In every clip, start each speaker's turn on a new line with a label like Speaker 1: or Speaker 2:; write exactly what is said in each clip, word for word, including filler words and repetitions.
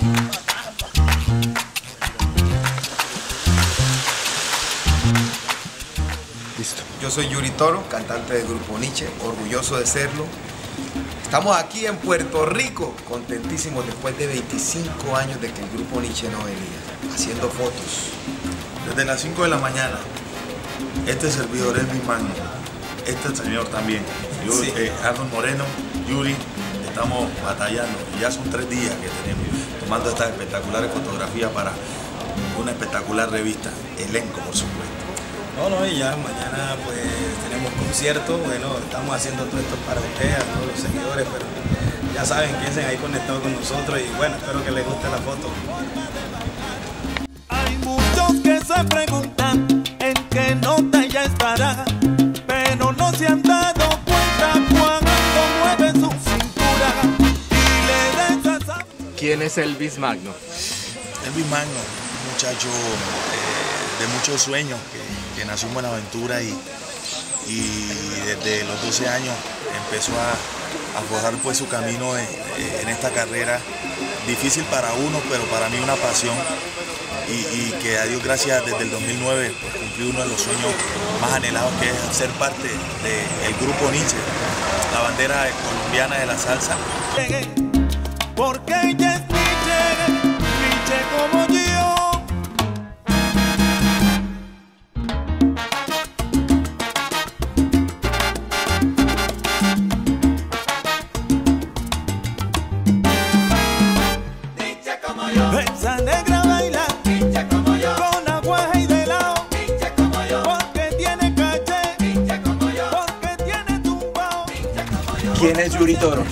Speaker 1: Listo.
Speaker 2: Yo soy Yuri Toro, cantante del grupo Nietzsche, orgulloso de serlo. Estamos aquí en Puerto Rico, contentísimos después de veinticinco años de que el grupo Nietzsche no venía, haciendo fotos.
Speaker 3: Desde las cinco de la mañana, este servidor es mi mano, este señor también, yo,
Speaker 2: Sí.
Speaker 3: eh, Arnold Moreno, Yuri, estamos batallando. Y ya son tres días que tenemos tomando estas espectaculares fotografías para una espectacular revista, elenco por supuesto.
Speaker 4: No, no, y ya mañana pues tenemos concierto, bueno, estamos haciendo todo esto para ustedes, a todos los seguidores, pero ya saben, quédense ahí conectados con nosotros y bueno, espero que les guste la foto.
Speaker 5: Hay muchos que se preguntan en qué nota ya estará, pero no se han dado cuenta cuando mueve su cintura y le den esa...
Speaker 1: ¿Quién es Elvis Magno?
Speaker 3: Elvis Magno, un muchacho eh, de muchos sueños que, que nació en Buenaventura y, y desde los doce años empezó a, a forjar pues su camino en, en esta carrera difícil para uno, pero para mí una pasión y, y que a Dios gracias desde el dos mil nueve pues, cumplí uno de los sueños más anhelados, que es ser parte del grupo Nietzsche, la bandera colombiana de la salsa.
Speaker 5: Porque ella es Nietzsche, Nietzsche como yo. Nietzsche como yo. Esa negra baila, Nietzsche como yo. Con aguaje y de lado, Nietzsche como yo. Porque tiene caché, Nietzsche como yo. Porque tiene tumbao, Nietzsche como yo.
Speaker 1: ¿Quién es Yuri Toro?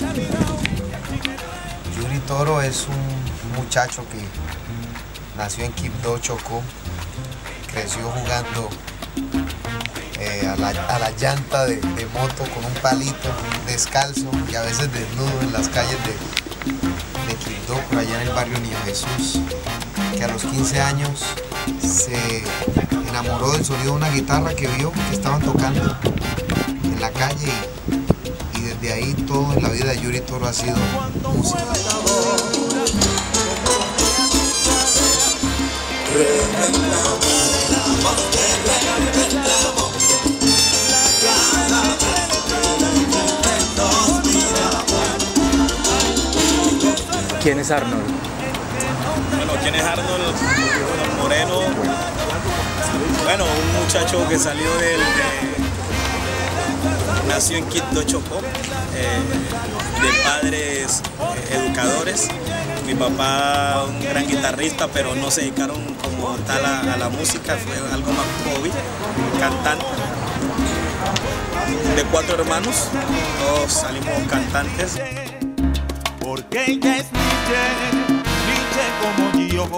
Speaker 2: Yuri Toro es un muchacho que nació en Quibdó, Chocó, creció jugando eh, a, la, a la llanta de, de moto con un palito, descalzo y a veces desnudo en las calles de, de Quibdó, por allá en el barrio Niño Jesús, que a los quince años se enamoró del sonido de una guitarra que vio que estaban tocando en la calle y, y desde ahí todo en la vida de Yuri Toro ha sido música.
Speaker 1: ¿Quién es Arnold?
Speaker 4: Bueno, ¿quién es Arnold? Arnold Moreno, bueno, un muchacho que salió del... de- nació en Quibdó, Chocó, eh, de padres eh, educadores. Mi papá un gran guitarrista, pero no se dedicaron como tal a, a la música, fue algo más hobby, cantante. De cuatro hermanos, todos salimos cantantes.
Speaker 5: Porque ella es Nietzsche, Nietzsche como yo.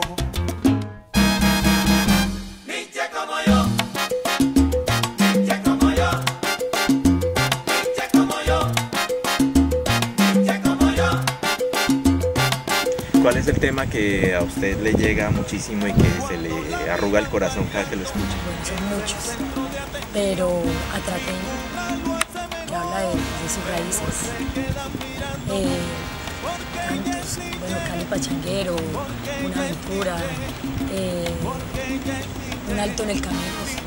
Speaker 5: Nietzsche como yo. Nietzsche como yo. Nietzsche como yo. Nietzsche como yo.
Speaker 1: ¿Cuál es el tema que a usted le llega muchísimo y que se le arruga el corazón cada que lo escucha?
Speaker 6: Bueno, son muchos, pero Atrapeño, que habla de, de sus raíces. Eh, cantos, bueno, Cali Pachanguero, Una Aventura, eh, Un Alto en el Camino.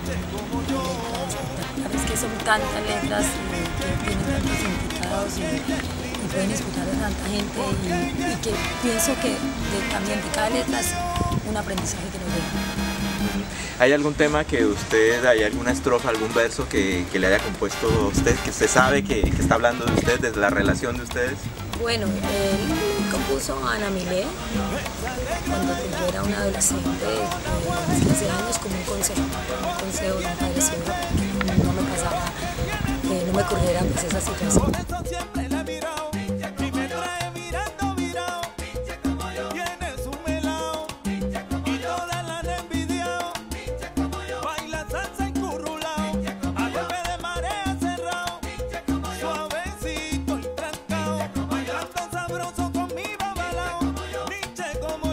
Speaker 6: Sabes que son tantas letras eh, que tienen tantos significados y, y pueden disfrutar de tanta gente y, y que pienso que de, también de cada letra es un aprendizaje que nos deja.
Speaker 1: ¿Hay algún tema que usted, hay alguna estrofa, algún verso que, que le haya compuesto a usted, que usted sabe que, que está hablando de usted, de la relación de ustedes?
Speaker 6: Bueno, él compuso a Ana Milé cuando yo era una adolescente de mis quince años como un consejo, un consejo de un padre ciego, que no me pasara, que no me ocurriera pues esa situación.